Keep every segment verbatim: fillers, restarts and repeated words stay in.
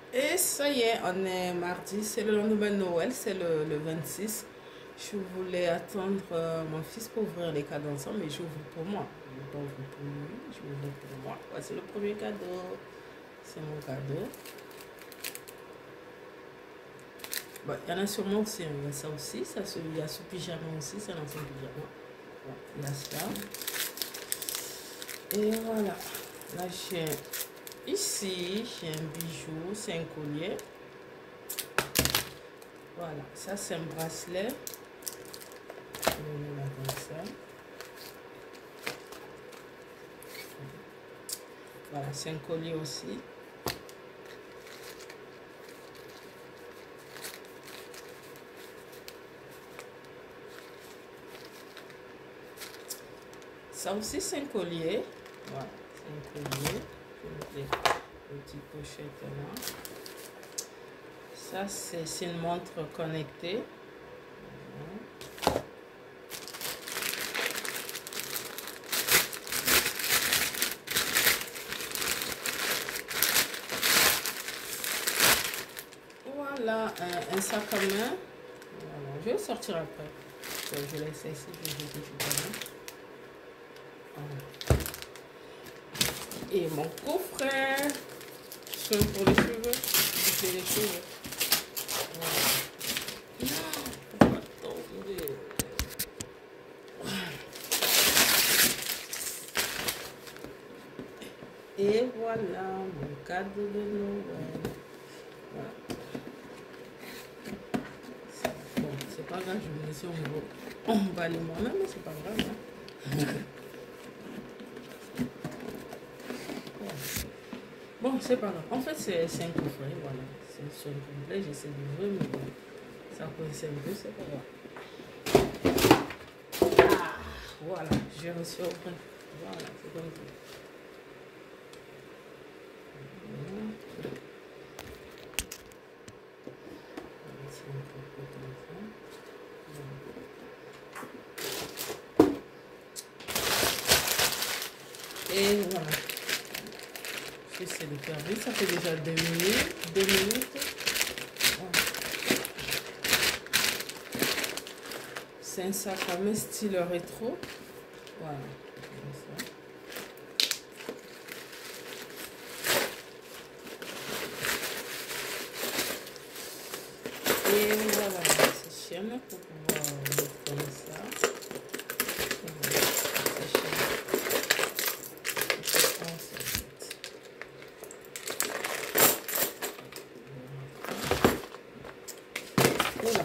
Et ça y est, on est mardi, c'est le lendemain de Noël, c'est le, le vingt-six. Je voulais attendre euh, mon fils pour ouvrir les cadeaux ensemble, mais j'ouvre pour moi. Je ne vais pas ouvrir pour lui, je vais ouvrir pour moi. Voici le premier cadeau. C'est mon cadeau. Bon, il y en a sûrement aussi, hein. Il y a ça aussi, ça, il y a ce pyjama aussi, c'est l'ancien pyjama. Bon, il y a ça. Et voilà, là j'ai ici, j'ai un bijou, c'est un collier. Voilà, ça c'est un bracelet. Je vais le mettre comme ça. Voilà, c'est un collier aussi. Ça aussi c'est un collier. Voilà, c'est un collier. Je vais mettre les petites pochettes là. Ça c'est une montre connectée. Voilà, un, un sac à main. Voilà, je vais sortir après. Donc, je laisse ici, je vais jeter tout à l'heure. Et mon coffret, soin pour les cheveux, boucler les cheveux. Voilà. Attendez. Et voilà mon cadeau de Noël. Voilà. Bon, c'est pas grave, je vais laisser emballer moi-même, mais c'est pas grave. Hein. Bon, c'est pas grave. En fait, c'est un coffret, voilà. C'est sur le complet, j'essaie d'ouvrir, mais bon, ça coince un peu, c'est pas grave. Ah, voilà, j'ai reçu au près. Voilà, c'est comme ça. Et voilà. J'essaie de faire vite, ça fait déjà deux minutes. Deux minutes. Voilà. C'est un sac à main style rétro. Voilà. Comme ça. Et voilà, c'est chaîne pour pouvoir mettre comme ça. Voilà.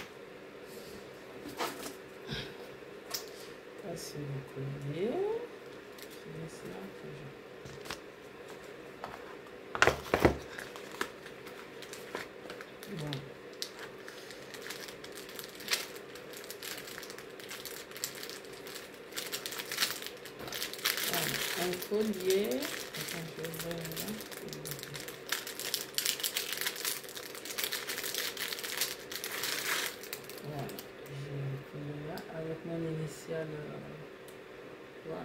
Ça c'est le collier. Je laisse là que je... Bon. Voilà. Un collier. Attends, je vais voir là. Voilà, j'ai un collier là avec mon initiale. Voilà.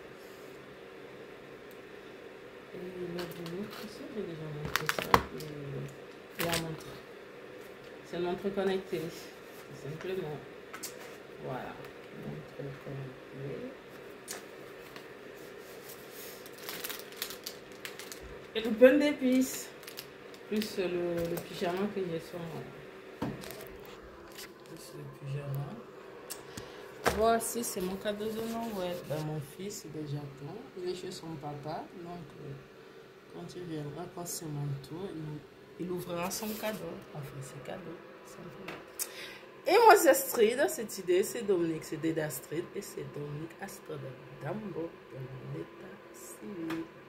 Et le boulot, ça, j'ai déjà montré ça. Et la montre. C'est une montre connectée. Tout simplement. Voilà. Montre connectée. Et le pain d'épices. Plus le, le pyjama que j'ai sur moi. Plus le pyjama. Voici, c'est mon cadeau de Noël. Ben, mon fils est déjà plein. Il est chez son papa. Donc, euh, quand il viendra, quand c'est mon tour, il, il ouvrira son cadeau. Enfin, ses cadeaux, simplement. Et moi, c'est Astrid. Cette idée, c'est Dominique. C'est d'Astrid. Et c'est Dominique Astrid Dambo de l'état civil.